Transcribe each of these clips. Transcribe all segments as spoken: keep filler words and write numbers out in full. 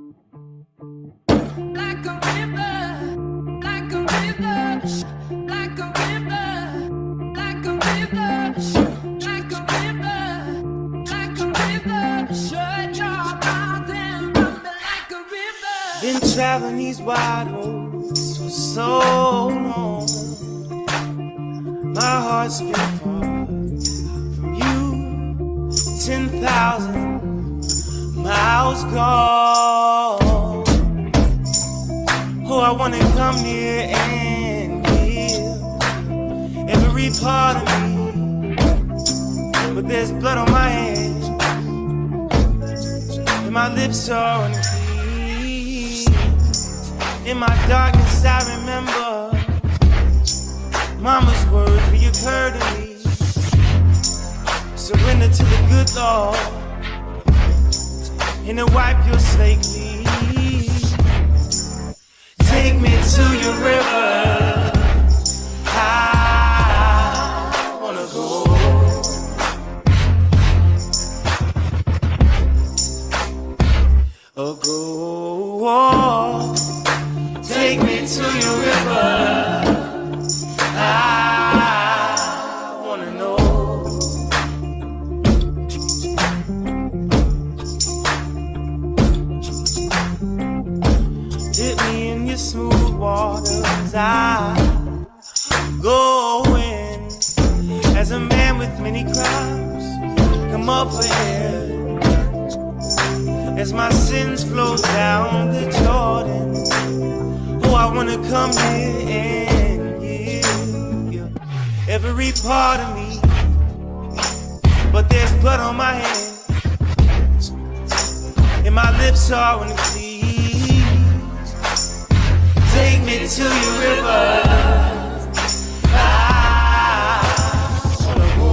Like a river, like a river, like a river, like a river, like a river, like a river. Shut your mouth and rumble like a river. Been traveling these wide roads for so long. My heart's been far from you, ten thousand miles gone. Oh, I wanna come near and give every part of me, but there's blood on my hands and my lips are unclean. In my darkness I remember Mama's words reoccur to me. Surrender to the good Lord and to wipe your slate clean. Take me to your river. I wanna go. Oh, go. Take me to your river. I wanna know. Dip me in your smooth waters, I go in. As a man with many crimes, come up for air. As my sins flow down the Jordan, oh, I wanna come here and give you every part of me, but there's blood on my hands and my lips are unclean. Take me to your river. I wanna go.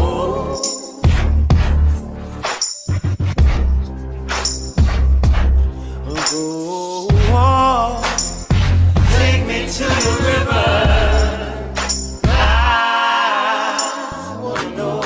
Oh, go. Take me to your river. I wanna know.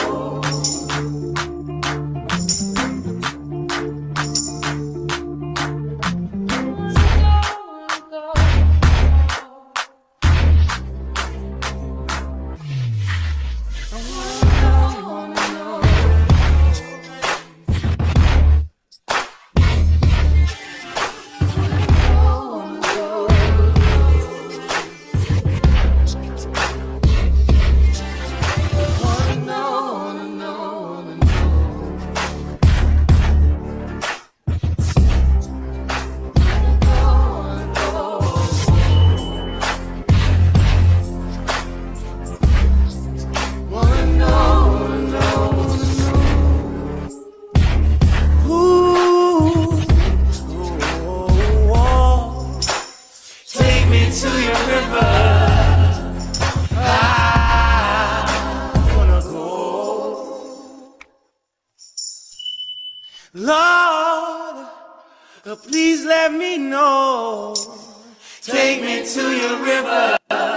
Lord, please let me know. Take me to your river.